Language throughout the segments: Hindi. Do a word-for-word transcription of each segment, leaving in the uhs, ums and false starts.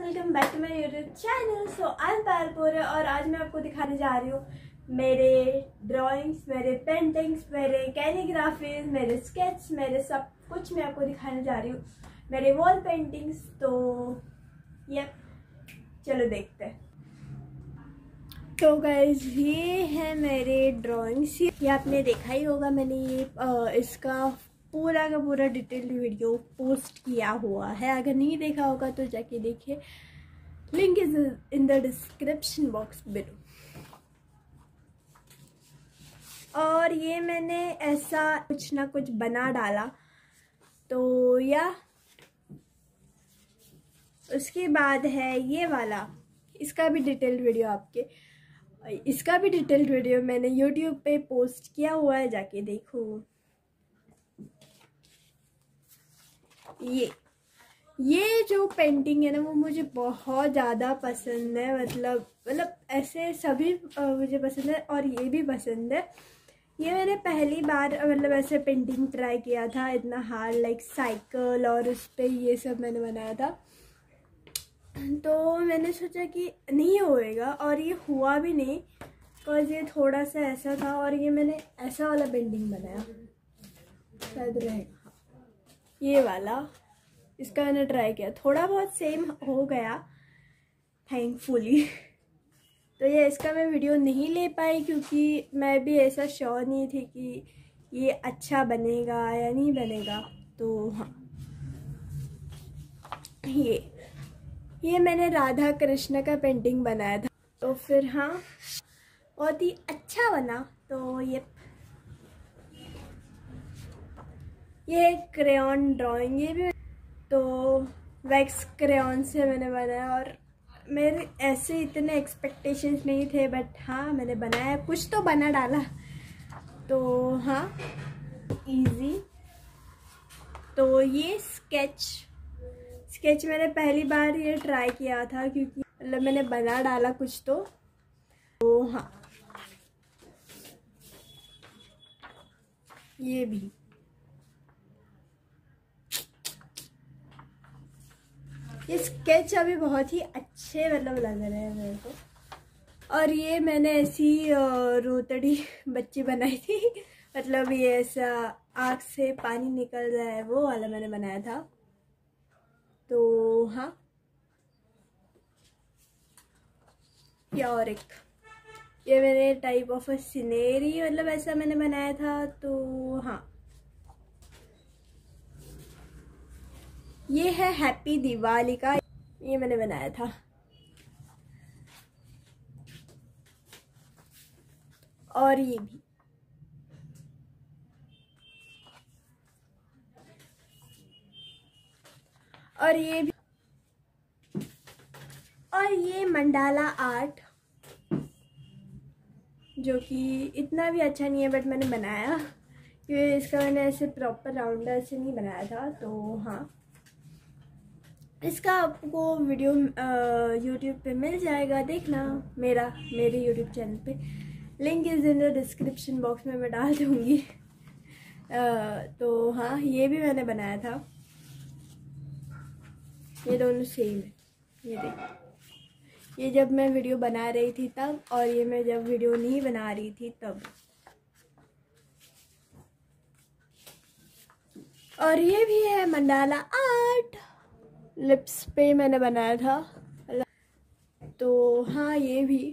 Welcome back to my YouTube channel. So I am Payalpur और आज मैं आपको दिखाने जा रही हूँ मेरे ड्राइंग्स, मेरे पेंटिंग्स, मेरे कैलीग्राफीज, मेरे स्केच, मेरे सब कुछ मैं आपको दिखाने जा रही हूँ, मेरे वॉल पेंटिंग्स। तो ये चलो देखते हैं। तो गाइज ये है मेरे ड्राइंग्स। ये आपने देखा ही होगा, मैंने ये आ, इसका पूरा का पूरा डिटेल्ड वीडियो पोस्ट किया हुआ है। अगर नहीं देखा होगा तो जाके देखिए, link is in the description box below. और ये मैंने ऐसा कुछ ना कुछ बना डाला। तो या उसके बाद है ये वाला, इसका भी डिटेल्ड वीडियो आपके इसका भी डिटेल्ड वीडियो मैंने यूट्यूब पे पोस्ट किया हुआ है, जाके देखो। ये ये जो पेंटिंग है ना, वो मुझे बहुत ज़्यादा पसंद है। मतलब मतलब ऐसे सभी मुझे पसंद है और ये भी पसंद है। ये मैंने पहली बार मतलब ऐसे पेंटिंग ट्राई किया था, इतना हार्ड लाइक साइकिल और उस पर ये सब मैंने बनाया था। तो मैंने सोचा कि नहीं होएगा और ये हुआ भी नहीं, बिकॉज ये थोड़ा सा ऐसा था। और ये मैंने ऐसा वाला पेंटिंग बनाया, शायद रहेगा ये वाला, इसका मैंने ट्राई किया, थोड़ा बहुत सेम हो गया थैंकफुली। तो ये इसका मैं वीडियो नहीं ले पाई क्योंकि मैं भी ऐसा श्योर नहीं थी कि ये अच्छा बनेगा या नहीं बनेगा। तो हाँ, ये ये मैंने राधा कृष्ण का पेंटिंग बनाया था। तो फिर हाँ, बहुत ही अच्छा बना। तो ये ये क्रेयॉन ड्राइंग, ये भी तो वैक्स क्रेयॉन से मैंने बनाया। और मेरे ऐसे इतने एक्सपेक्टेशंस नहीं थे, बट हाँ मैंने बनाया, कुछ तो बना डाला। तो हाँ, इजी। तो ये स्केच स्केच मैंने पहली बार ये ट्राई किया था क्योंकि मतलब मैंने बना डाला कुछ तो। तो हाँ, ये भी ये स्केच अभी बहुत ही अच्छे मतलब लग रहे हैं मेरे को। और ये मैंने ऐसी रोतड़ी बच्ची बनाई थी, मतलब ये ऐसा आँख से पानी निकल रहा है, वो वाला मैंने बनाया था। तो हाँ, ये और एक ये मैंने टाइप ऑफ अ सीनरी मतलब ऐसा मैंने बनाया था। तो हाँ, ये है हैप्पी दिवाली का, ये मैंने बनाया था। और ये भी और ये भी और ये मंडाला आर्ट, जो कि इतना भी अच्छा नहीं है बट मैंने बनाया, क्योंकि इसका मैंने ऐसे प्रॉपर राउंडर से नहीं बनाया था। तो हाँ, इसका आपको वीडियो यूट्यूब पे मिल जाएगा, देखना मेरा मेरे यूट्यूब चैनल पे। Link is in the description box में मैं डाल दूँगी। तो हाँ, ये भी मैंने बनाया था। ये दोनों सेम है, ये देखो। ये जब मैं वीडियो बना रही थी तब, और ये मैं जब वीडियो नहीं बना रही थी तब। और ये भी है मंडाला आर्ट, लिप्स पे मैंने बनाया था। तो हाँ, ये भी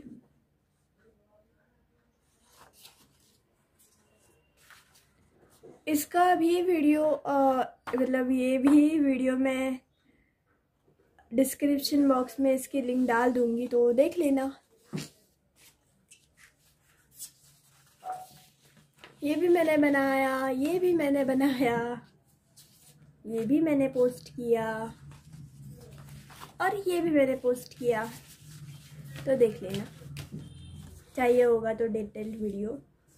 इसका भी वीडियो मतलब ये भी वीडियो मैं डिस्क्रिप्शन बॉक्स में इसकी लिंक डाल दूंगी, तो देख लेना। ये भी मैंने बनाया, ये भी मैंने बनाया, ये भी मैंने पोस्ट किया, और ये भी मैंने पोस्ट किया। तो देख लेना, चाहिए होगा तो डिटेल्ड वीडियो।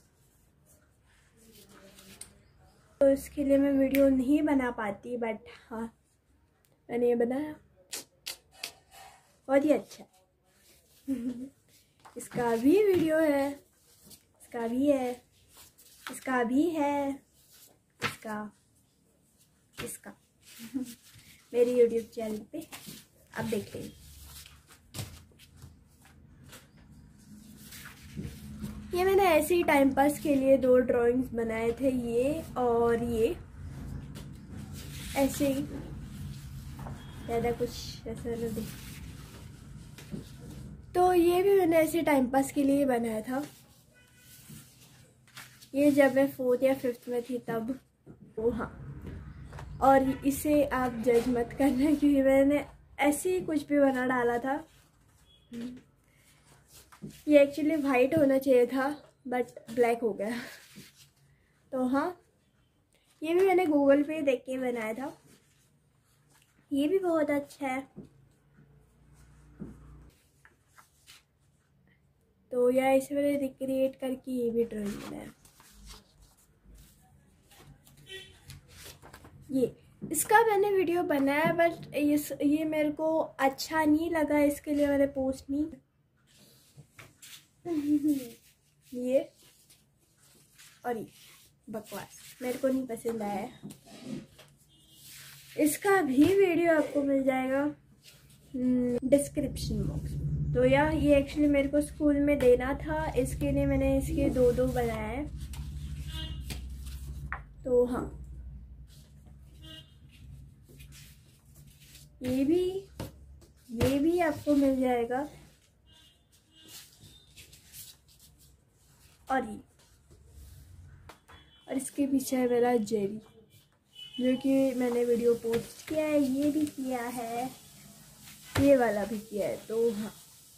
तो इसके लिए मैं वीडियो नहीं बना पाती, बट हाँ मैंने ये बनाया, बहुत ही अच्छा। इसका भी वीडियो है, इसका भी है, इसका भी है, इसका इसका मेरे यूट्यूब चैनल पे आप देख लेंगे। ये मैंने ऐसे ही टाइम पास के लिए दो ड्राइंग्स बनाए थे, ये और ये, ऐसे ही, ज़्यादा कुछ ऐसा नहीं। तो ये भी मैंने ऐसे टाइम पास के लिए बनाया था। ये जब मैं फोर्थ या फिफ्थ में थी तब। ओ हाँ, और इसे आप जज मत करना क्योंकि मैंने ऐसे ही कुछ भी बना डाला था। ये एक्चुअली वाइट होना चाहिए था बट ब्लैक हो गया। तो हाँ, ये भी मैंने गूगल पे देख के बनाया था। ये भी बहुत अच्छा है। तो यह इसे मैंने रिक्रिएट करके ये भी ड्राइंग बनाया। ये इसका मैंने वीडियो बनाया बट इस ये मेरे को अच्छा नहीं लगा, इसके लिए मैंने पोस्ट नहीं। ये और ये बकवास मेरे को नहीं पसंद आया। इसका भी वीडियो आपको मिल जाएगा डिस्क्रिप्शन बॉक्स में। तो यार ये एक्चुअली मेरे को स्कूल में देना था, इसके लिए मैंने इसके दो दो बनाए हैं। तो हाँ, ये भी ये भी आपको मिल जाएगा। और ये और इसके पीछे है मेरा जेरी, जो कि मैंने वीडियो पोस्ट किया है, ये भी किया है, ये वाला भी किया है। तो हाँ,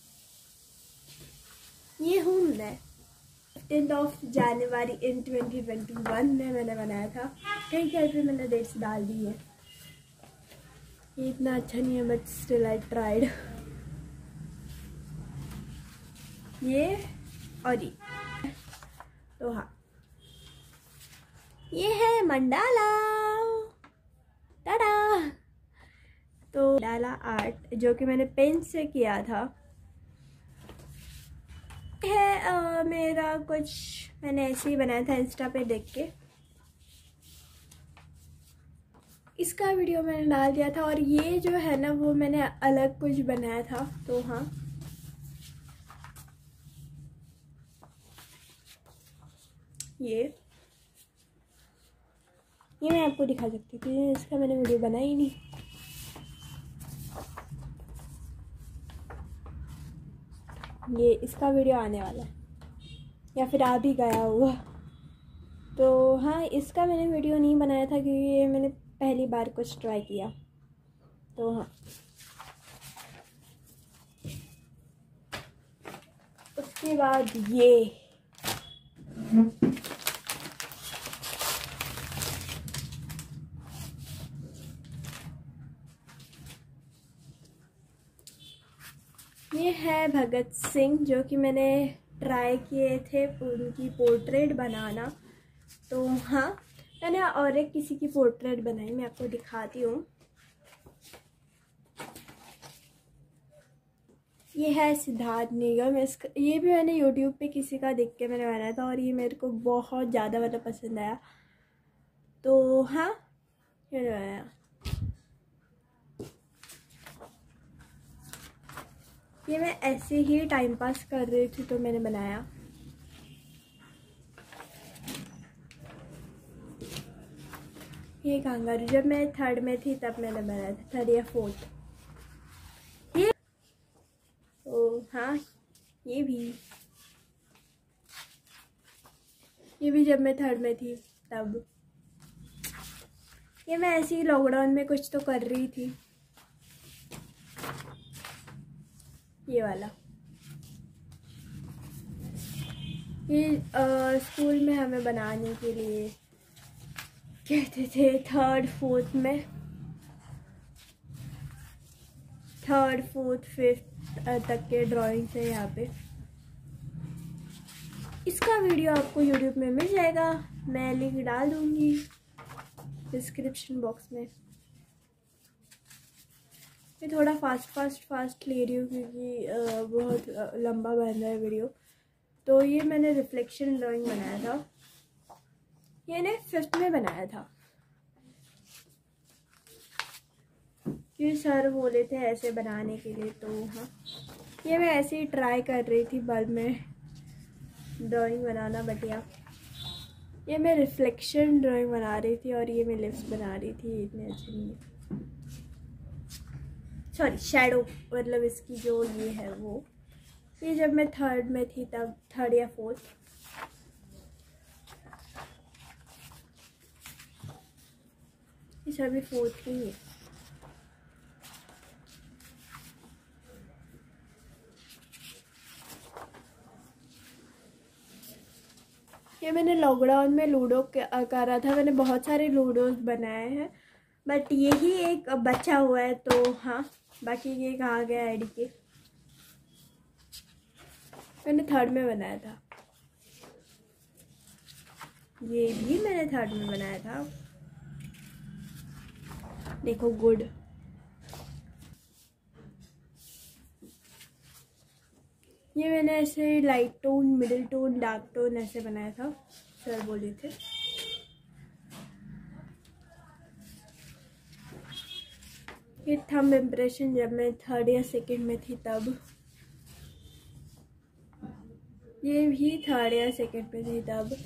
ये हूँ मैं fifteenth of January in twenty twenty one में मैंने बनाया था। कहीं कहीं पे मैंने डेट्स डाल दी है। ये इतना अच्छा नहीं है बट स्टिल आई ट्राइड। ये और ये। तो हाँ, ये है मंडाला, टाडा। तो मंडाला आर्ट जो कि मैंने पेन से किया था है आ, मेरा कुछ मैंने ऐसे ही बनाया था इंस्टा पे देख के। इसका वीडियो मैंने डाल दिया था। और ये जो है ना वो मैंने अलग कुछ बनाया था। तो हाँ, ये ये मैं आपको दिखा सकती थी, इसका मैंने वीडियो बनाया ही नहीं। ये इसका वीडियो आने वाला है या फिर आ भी गया होगा। तो हाँ, इसका मैंने वीडियो नहीं बनाया था क्योंकि ये मैंने पहली बार कुछ ट्राई किया। तो हाँ, उसके बाद ये ये है भगत सिंह, जो कि मैंने ट्राई किए थे उनकी पोर्ट्रेट बनाना। तो हाँ, मैंने और एक किसी की पोर्ट्रेट बनाई, मैं आपको दिखाती हूँ। ये है सिद्धार्थ निगम। इसका ये भी मैंने यूट्यूब पे किसी का देख के मैंने बनाया था और ये मेरे को बहुत ज़्यादा मतलब पसंद आया। तो हाँ, ये बनाया। ये मैं ऐसे ही टाइम पास कर रही थी तो मैंने बनाया। ये कंगारू जब मैं थर्ड में थी तब मैंने बनाया था, थर्ड या फोर्थ। ये तो हाँ, ये भी ये भी जब मैं थर्ड में थी तब। ये मैं ऐसे ही लॉकडाउन में कुछ तो कर रही थी। ये वाला ये आ, स्कूल में हमें बनाने के लिए कहते थे, थर्ड फोर्थ में, थर्ड फोर्थ फिफ्थ तक के ड्राइंग्स है यहाँ पे। इसका वीडियो आपको यूट्यूब में मिल जाएगा, मैं लिंक डाल दूँगी डिस्क्रिप्शन बॉक्स में। मैं थोड़ा फास्ट फास्ट फास्ट ले रही हूँ क्योंकि बहुत लंबा बन रहा है वीडियो। तो ये मैंने रिफ्लेक्शन ड्राइंग बनाया था, ये ने फिफ्थ में बनाया था क्योंकि सर बोले थे ऐसे बनाने के लिए। तो हाँ, ये मैं ऐसे ही ट्राई कर रही थी बल्ब में ड्राइंग बनाना बढ़िया। ये मैं रिफ्लेक्शन ड्राइंग बना रही थी और ये मैं लिप्स बना रही थी, इतने अच्छे नहीं, सॉरी शैडो, मतलब इसकी जो ये है वो, ये जब मैं थर्ड में थी तब, थर्ड या फोर्थ। ये सभी फोर्थ की है। ये मैंने लॉकडाउन में लूडो करा था, मैंने बहुत सारे लूडोज बनाए हैं, बट यही एक बचा हुआ है, तो हाँ बाकी ये कहाँ गया आईडी के। मैंने थर्ड में बनाया था, ये भी मैंने थर्ड में बनाया था, देखो गुड। ये मैंने ऐसे light tone, middle tone, dark tone ऐसे बनाया था, सर बोले थे। ये थंब इम्प्रेशन जब मैं थर्ड या सेकंड में थी तब, ये भी थर्ड या सेकंड में थी तब।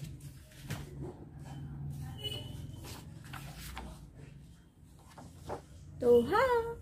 तो हाँ